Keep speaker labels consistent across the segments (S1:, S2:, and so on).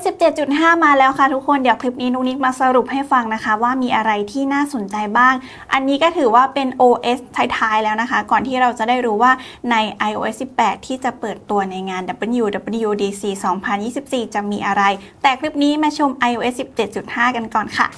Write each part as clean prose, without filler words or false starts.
S1: 17.5 มาแล้วค่ะทุกคนเดี๋ยวคลิปนี้นุกนิกมาสรุปให้ฟังนะคะว่ามีอะไรที่น่าสนใจบ้างอันนี้ก็ถือว่าเป็น OS ท้ายๆแล้วนะคะก่อนที่เราจะได้รู้ว่าใน iOS 18 ที่จะเปิดตัวในงาน WWDC 2024 จะมีอะไรแต่คลิปนี้มาชม iOS 17.5 กันก่อนค่ะ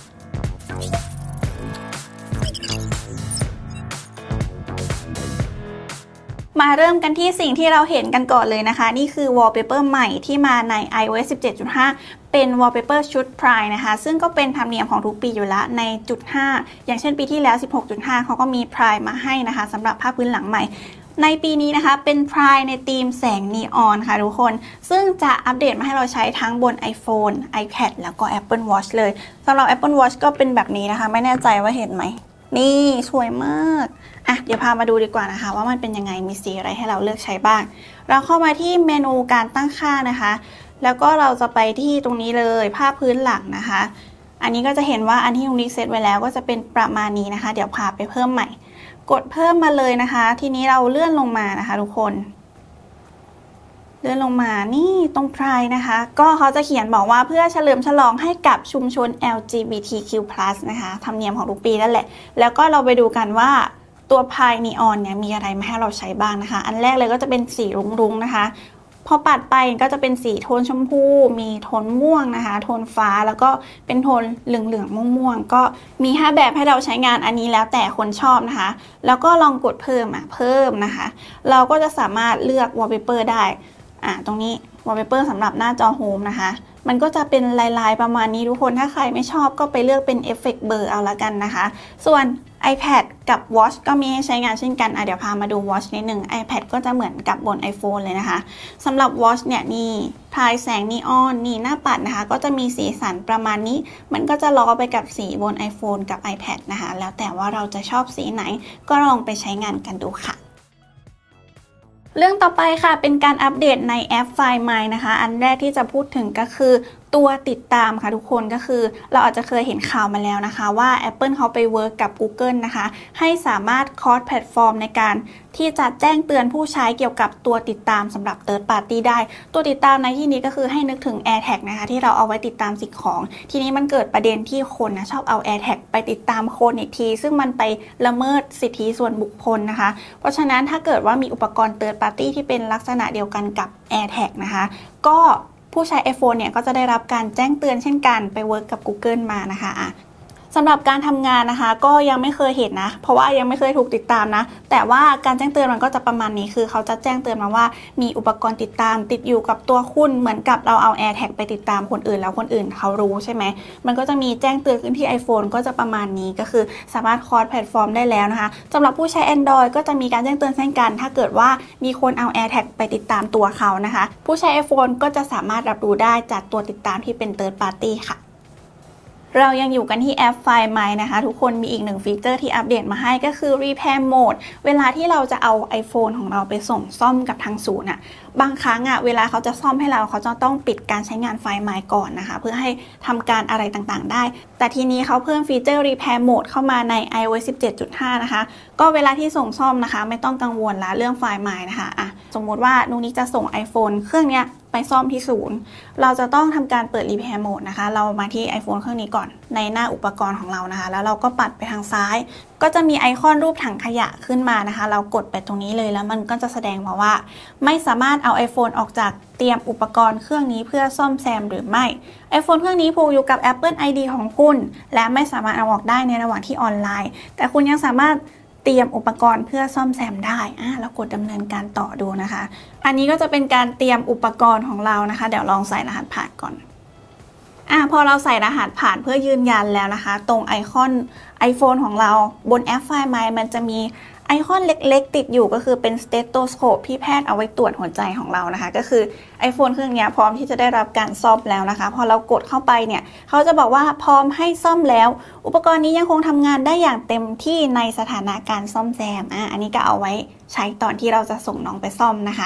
S1: มาเริ่มกันที่สิ่งที่เราเห็นกันก่อนเลยนะคะนี่คือ wallpaper ใหม่ที่มาใน iOS 17.5 เป็น wallpaper ชุด Prime นะคะซึ่งก็เป็นธรรมเนียมของทุกปีอยู่แล้วในจุด 5 อย่างเช่นปีที่แล้ว 16.5 เขาก็มี Prime มาให้นะคะสำหรับภาพพื้นหลังใหม่ในปีนี้นะคะเป็น Prime ในธีมแสงนีออนค่ะทุกคนซึ่งจะอัปเดตมาให้เราใช้ทั้งบน iPhone, iPad แล้วก็ Apple Watch เลยสำหรับ Apple Watch ก็เป็นแบบนี้นะคะไม่แน่ใจว่าเห็นไหมนี่สวยมากเดี๋ยวพามาดูดีกว่านะคะว่ามันเป็นยังไงมีสีอะไรให้เราเลือกใช้บ้างเราเข้ามาที่เมนูการตั้งค่านะคะแล้วก็เราจะไปที่ตรงนี้เลยภาพพื้นหลังนะคะอันนี้ก็จะเห็นว่าอันที่นุกนิกเซตไว้แล้วก็จะเป็นประมาณนี้นะคะเดี๋ยวพาไปเพิ่มใหม่กดเพิ่มมาเลยนะคะทีนี้เราเลื่อนลงมานะคะทุกคนเลื่อนลงมานี่ตรงไพรนะคะก็เขาจะเขียนบอกว่าเพื่อเฉลิมฉลองให้กับชุมชน LGBTQ+ นะคะธรรมเนียมของทุกปีนั่นแหละแล้วก็เราไปดูกันว่าตัวไพรนีออนเนี่ยมีอะไรมาให้เราใช้บ้างนะคะอันแรกเลยก็จะเป็นสีรุ้งๆนะคะพอปัดไปก็จะเป็นสีโทนชมพูมีโทนม่วงนะคะโทนฟ้าแล้วก็เป็นโทนเหลืองๆม่วงๆก็มี5แบบให้เราใช้งานอันนี้แล้วแต่คนชอบนะคะแล้วก็ลองกดเพิ่มนะคะเราก็จะสามารถเลือก wallpaper ได้ตรงนี้ wallpaper สำหรับหน้าจอโฮมนะคะมันก็จะเป็นลายๆประมาณนี้ทุกคนถ้าใครไม่ชอบก็ไปเลือกเป็นเอฟเฟกต์เบอร์เอาละกันนะคะส่วน iPad กับ Watch ก็มีให้ใช้งานเช่นกันเดี๋ยวพามาดู Watch นิดนึง iPad ก็จะเหมือนกับบน iPhone เลยนะคะสำหรับ Watch เนี่ยนี่พายแสงนีออนนี่หน้าปัดนะคะก็จะมีสีสันประมาณนี้มันก็จะล้อไปกับสีบน iPhone กับ iPad นะคะแล้วแต่ว่าเราจะชอบสีไหนก็ลองไปใช้งานกันดูค่ะเรื่องต่อไปค่ะเป็นการอัปเดตในแอป Find My นะคะอันแรกที่จะพูดถึงก็คือตัวติดตามค่ะทุกคนก็คือเราอาจจะเคยเห็นข่าวมาแล้วนะคะว่า Apple เขาไปเวิร์กกับ Google นะคะให้สามารถคอสแพลตฟอร์มในการที่จะแจ้งเตือนผู้ใช้เกี่ยวกับตัวติดตามสำหรับ Third Party ได้ตัวติดตามในที่นี้ก็คือให้นึกถึง AirTag นะคะที่เราเอาไว้ติดตามสิ่งของทีนี้มันเกิดประเด็นที่คนนะชอบเอา AirTag ไปติดตามคนอีกทีซึ่งมันไปละเมิดสิทธิส่วนบุคคลนะคะเพราะฉะนั้นถ้าเกิดว่ามีอุปกรณ์ Third Party ที่เป็นลักษณะเดียวกันกับ AirTag นะคะก็ผู้ใช้ iPhone เนี่ยก็จะได้รับการแจ้งเตือนเช่นกันไปเวิร์กกับ Google มานะคะสำหรับการทำงานนะคะก็ยังไม่เคยเห็นนะเพราะว่ายังไม่เคยถูกติดตามนะแต่ว่าการแจ้งเตือนมันก็จะประมาณนี้คือเขาจะแจ้งเตือนมาว่ามีอุปกรณ์ติดตามติดอยู่กับตัวคุณเหมือนกับเราเอา AirTag ไปติดตามคนอื่นแล้วคนอื่นเขารู้ใช่ไหมมันก็จะมีแจ้งเตือนขึ้นที่ iPhone ก็จะประมาณนี้ก็คือสามารถคอสแพลตฟอร์มได้แล้วนะคะสำหรับผู้ใช้ Android ก็จะมีการแจ้งเตือนเช่นกันถ้าเกิดว่ามีคนเอา AirTag ไปติดตามตัวเขานะคะผู้ใช้ iPhone ก็จะสามารถรับรู้ได้จากตัวติดตามที่เป็น Third Party ค่ะเรายังอยู่กันที่แอป Find My นะคะทุกคนมีอีกหนึ่งฟีเจอร์ที่อัปเดตมาให้ก็คือ Repair Mode เวลาที่เราจะเอา iPhone ของเราไปส่งซ่อมกับทางศูนย์บางครั้งเวลาเขาจะซ่อมให้เราเขาจะต้องปิดการใช้งาน Find My ก่อนนะคะเพื่อให้ทำการอะไรต่างๆได้แต่ทีนี้เขาเพิ่มฟีเจอร์ Repair Mode เข้ามาใน iOS 17.5 นะคะก็เวลาที่ส่งซ่อมนะคะไม่ต้องกังวลละเรื่อง Find My นะคะสมมติว่านุกนิกจะส่ง iPhone เครื่องเนี้ยไปซ่อมที่ศูนย์เราจะต้องทำการเปิด Repair Mode นะคะเรามาที่ iPhone เครื่องนี้ก่อนในหน้าอุปกรณ์ของเรานะคะแล้วเราก็ปัดไปทางซ้ายก็จะมีไอคอนรูปถังขยะขึ้นมานะคะเรากดไปตรงนี้เลยแล้วมันก็จะแสดงมาว่าไม่สามารถเอา iPhone ออกจากเตรียมอุปกรณ์เครื่องนี้เพื่อซ่อมแซมหรือไม่ iPhone เครื่องนี้ผูกอยู่กับ Apple ID ของคุณและไม่สามารถเอาออกได้ในระหว่างที่ออนไลน์แต่คุณยังสามารถเตรียมอุปกรณ์เพื่อซ่อมแซมได้แล้วกดดำเนินการต่อดูนะคะอันนี้ก็จะเป็นการเตรียมอุปกรณ์ของเรานะคะเดี๋ยวลองใส่รหัสผ่านก่อนพอเราใส่รหัสผ่านเพื่อยืนยันแล้วนะคะตรงไอคอน iPhone ของเราบนแอป Find My มันจะมีไอคอนเล็กๆติดอยู่ก็คือเป็นสเตโตสโคปที่แพทย์เอาไว้ตรวจหัวใจของเรานะคะก็คือ iPhone เครื่องนี้พร้อมที่จะได้รับการซ่อมแล้วนะคะพอเรากดเข้าไปเนี่ยเขาจะบอกว่าพร้อมให้ซ่อมแล้วอุปกรณ์นี้ยังคงทำงานได้อย่างเต็มที่ในสถานะการซ่อมแซมอันนี้ก็เอาไว้ใช้ตอนที่เราจะส่งน้องไปซ่อมนะคะ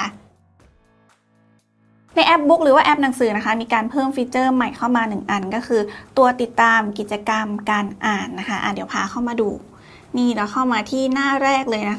S1: ในแอปบุ๊กหรือว่าแอปหนังสือนะคะมีการเพิ่มฟีเจอร์ใหม่เข้ามา1อันก็คือตัวติดตามกิจกรรมการอ่านนะคะเดี๋ยวพาเข้ามาดูนี่เราเข้ามาที่หน้าแรกเลยนะคะ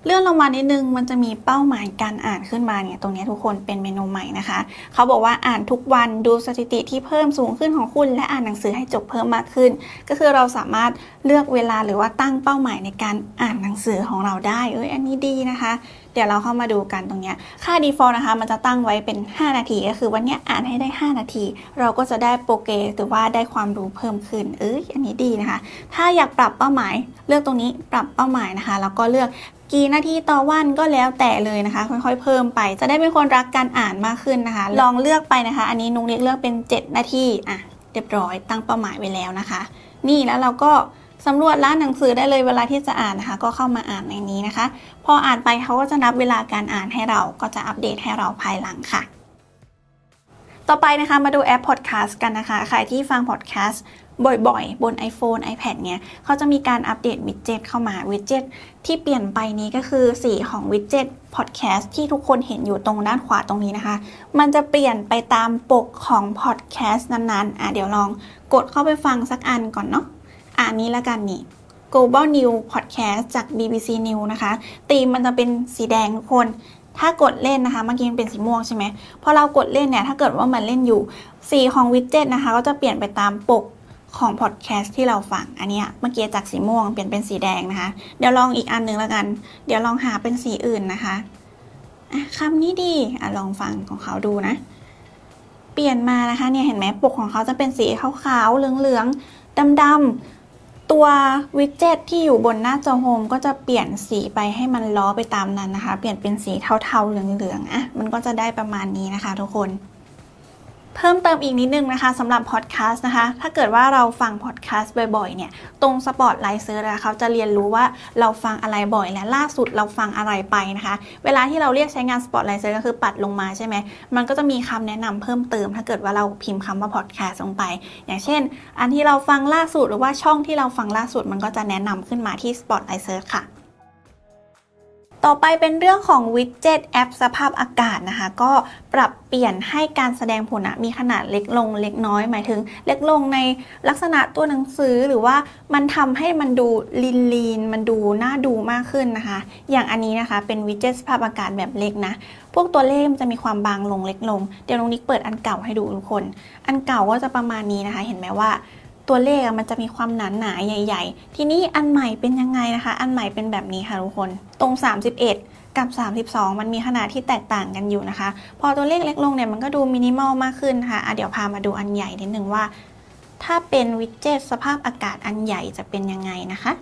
S1: เลื่อนลงมานิดนึงมันจะมีเป้าหมายการอ่านขึ้นมาเนี่ยตรงนี้ทุกคนเป็นเมนูใหม่นะคะเขาบอกว่าอ่านทุกวันดูสถิติที่เพิ่มสูงขึ้นของคุณและอ่านหนังสือให้จบเพิ่มมากขึ้นก็คือเราสามารถเลือกเวลาหรือว่าตั้งเป้าหมายในการอ่านหนังสือของเราได้อันนี้ดีนะคะเดี๋ยวเราเข้ามาดูกันตรงนี้ค่า default นะคะมันจะตั้งไว้เป็น5นาทีก็คือวันนี้อ่านให้ได้5นาทีเราก็จะได้โปรเกรสหรือว่าได้ความรู้เพิ่มขึ้นอันนี้ดีนะคะถ้าอยากปรับเป้าหมายเลือกตรงนี้ปรับเป้าหมายนะคะแล้วก็เลือกกี่นาทีต่อวันก็แล้วแต่เลยนะคะค่อยๆเพิ่มไปจะได้เป็นคนรักการอ่านมากขึ้นนะคะลองเลือกไปนะคะอันนี้นุ๊กนิกเลือกเป็น7นาทีเรียบร้อยตั้งเป้าหมายไว้แล้วนะคะนี่แล้วเราก็สำรวจร้านหนังสือได้เลยเวลาที่จะอ่านนะคะก็เข้ามาอ่านในนี้นะคะพออ่านไปเขาก็จะนับเวลาการอ่านให้เราก็จะอัปเดตให้เราภายหลังค่ะต่อไปนะคะมาดูแอปพอดแคสต์กันนะคะใครที่ฟังพอดแคสต์บ่อยๆบน iPhone iPad เนี่ยเขาจะมีการอัปเดตวิดเจ็ตเข้ามาวิดเจ็ตที่เปลี่ยนไปนี้ก็คือสีของวิดเจ็ตพอดแคสต์ที่ทุกคนเห็นอยู่ตรงด้านขวาตรงนี้นะคะมันจะเปลี่ยนไปตามปกของพอดแคสต์นั้นๆเดี๋ยวลองกดเข้าไปฟังสักอันก่อนเนาะอันนี้ละกันนี่ Global News Podcast จาก BBC News นะคะธีมมันจะเป็นสีแดงทุกคนถ้ากดเล่นนะคะเมื่อกี้มันเป็นสีม่วงใช่ไหมพอเรากดเล่นเนี่ยถ้าเกิดว่ามันเล่นอยู่สีของวิดเจ็ตนะคะก็จะเปลี่ยนไปตามปกของพอดแคสต์ที่เราฟังอันนี้เมื่อกี้จากสีม่วงเปลี่ยนเป็นสีแดงนะคะเดี๋ยวลองอีกอันหนึ่งแล้วกันเดี๋ยวลองหาเป็นสีอื่นนะคะคำนี้ดีลองฟังของเขาดูนะเปลี่ยนมานะคะเนี่ยเห็นไหมปกของเขาจะเป็นสีขาวๆเหลืองๆดำๆตัววิดเจ็ตที่อยู่บนหน้าจอโฮมก็จะเปลี่ยนสีไปให้มันล้อไปตามนั้นนะคะเปลี่ยนเป็นสีเทาๆเหลืองๆมันก็จะได้ประมาณนี้นะคะทุกคนเพิ่มเติมอีกนิดนึงนะคะสำหรับพอดแคสต์นะคะถ้าเกิดว่าเราฟังพอดแคสต์บ่อยๆเนี่ยตรงสปอตไลท์เซิร์ชเขาจะเรียนรู้ว่าเราฟังอะไรบ่อยและล่าสุดเราฟังอะไรไปนะคะเวลาที่เราเรียกใช้งานสปอตไลท์เซิร์ชก็คือปัดลงมาใช่ไหมมันก็จะมีคำแนะนำเพิ่มเติมถ้าเกิดว่าเราพิมพ์คำว่าพอดแคสต์ลงไปอย่างเช่นอันที่เราฟังล่าสุดหรือว่าช่องที่เราฟังล่าสุดมันก็จะแนะนำขึ้นมาที่สปอตไลท์เซิร์ชค่ะต่อไปเป็นเรื่องของวิดเจ็ตแอปสภาพอากาศนะคะก็ปรับเปลี่ยนให้การแสดงผลมีขนาดเล็กลงเล็กน้อยหมายถึงเล็กลงในลักษณะตัวหนังสือหรือว่ามันทำให้มันดูลีนมันดูน่าดูมากขึ้นนะคะอย่างอันนี้นะคะเป็นวิดเจ็ตสภาพอากาศแบบเล็กนะพวกตัวเลขมันจะมีความบางลงเล็กลงเดี๋ยวน้องนิกเปิดอันเก่าให้ดูทุกคนอันเก่าก็จะประมาณนี้นะคะเห็นไหมว่าตัวเลขมันจะมีความหนาใหญ่ๆทีนี้อันใหม่เป็นยังไงนะคะอันใหม่เป็นแบบนี้ค่ะทุกคนตรง31กับ32มันมีขนาดที่แตกต่างกันอยู่นะคะพอตัวเลขเล็กลงเนี่ยมันก็ดูมินิมอลมากขึ้นนะคะเดี๋ยวพามาดูอันใหญ่นิดนึงว่าถ้าเป็นวิดเจ็ตสภาพอากาศอันใหญ่จะเป็นยังไงนะคะ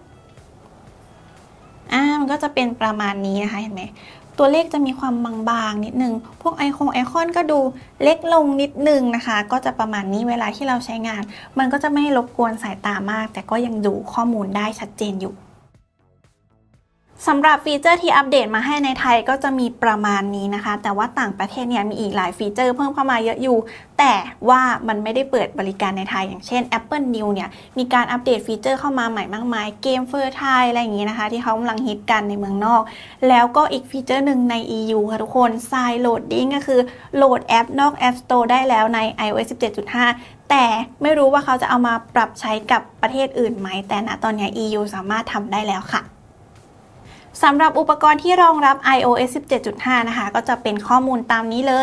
S1: มันก็จะเป็นประมาณนี้นะคะเห็นไหมตัวเลขจะมีความบางๆนิดนึงพวกไอคอนก็ดูเล็กลงนิดนึงนะคะก็จะประมาณนี้เวลาที่เราใช้งานมันก็จะไม่รบกวนสายตามากแต่ก็ยังดูข้อมูลได้ชัดเจนอยู่สำหรับฟีเจอร์ที่อัปเดตมาให้ในไทยก็จะมีประมาณนี้นะคะแต่ว่าต่างประเทศเนี่ยมีอีกหลายฟีเจอร์เพิ่มเข้ามาเยอะอยู่แต่ว่ามันไม่ได้เปิดบริการในไทยอย่างเช่น Apple News เนี่ยมีการอัปเดตฟีเจอร์เข้ามาใหม่มากมายเกมเฟอร์ไทยอะไรอย่างนี้นะคะที่เขากำลังฮิตกันในเมืองนอกแล้วก็อีกฟีเจอร์หนึ่งใน EU ค่ะทุกคน Side Loading ก็คือโหลดแอปนอก App Store ได้แล้วใน iOS 17.5 แต่ไม่รู้ว่าเขาจะเอามาปรับใช้กับประเทศอื่นไหมแต่ณตอนนี้ EU สามารถทำได้แล้วค่ะสำหรับอุปกรณ์ที่รองรับ iOS 17.5 นะคะก็จะเป็นข้อมูลตามนี้เลย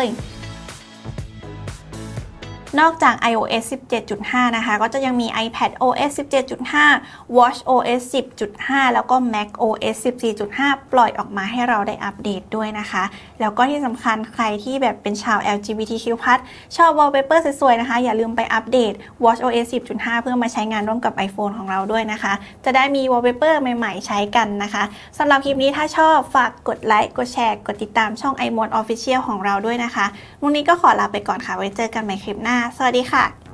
S1: นอกจาก iOS 17.5 นะคะก็จะยังมี iPadOS 17.5 watchOS 10.5 แล้วก็ macOS 14.5 ปล่อยออกมาให้เราได้อัปเดตด้วยนะคะแล้วก็ที่สำคัญใครที่แบบเป็นชาว LGBTQ+ ชอบ wallpaper สวยๆนะคะอย่าลืมไปอัปเดต watchOS 10.5 เพื่อมาใช้งานร่วมกับ iPhone ของเราด้วยนะคะจะได้มี wallpaper ใหม่ๆใช้กันนะคะสำหรับคลิปนี้ถ้าชอบฝากกดไลค์กดแชร์กดติดตามช่อง iMode Official ของเราด้วยนะคะวันนี้ก็ขอลาไปก่อนค่ะไว้เจอกันใหม่คลิปหน้าสวัสดีค่ะ